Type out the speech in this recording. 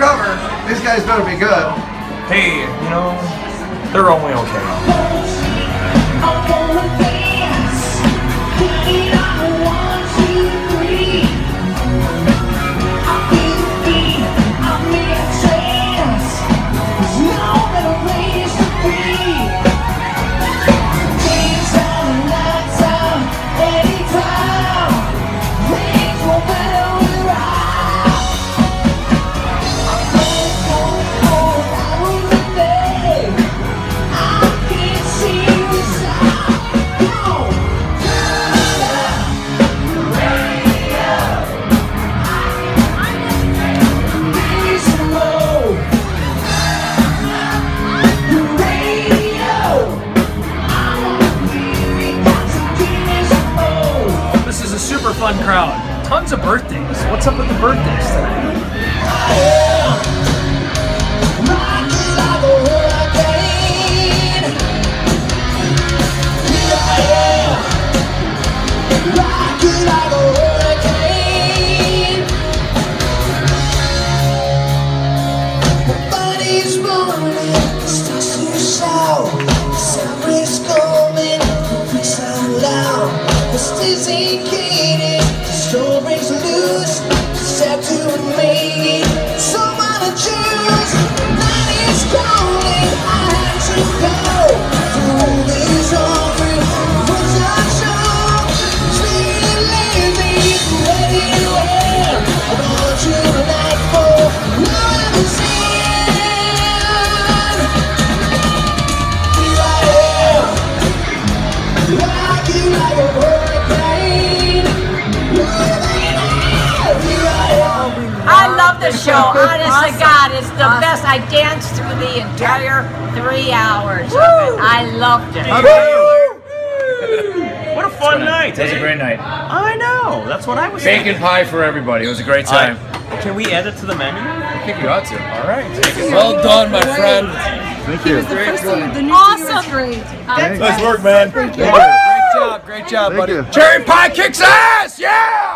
undercover. These guys better be good. Hey, you know, they're only okay. Super fun crowd. Tons of birthdays. What's up with the birthdays tonight? The show, honest to God, it's the best. I danced through the entire 3 hours of it. I loved it. What a fun night. It was a great night. I know. That's what I was Bacon thinking. pie for everybody. It was a great time. Can we add it to the menu? I think you ought to. All right. Well done, my friend. Thank you. Awesome. Thanks. Nice work, man. Thank you. Great job, Thank buddy. you. Cherry pie kicks ass! Yeah!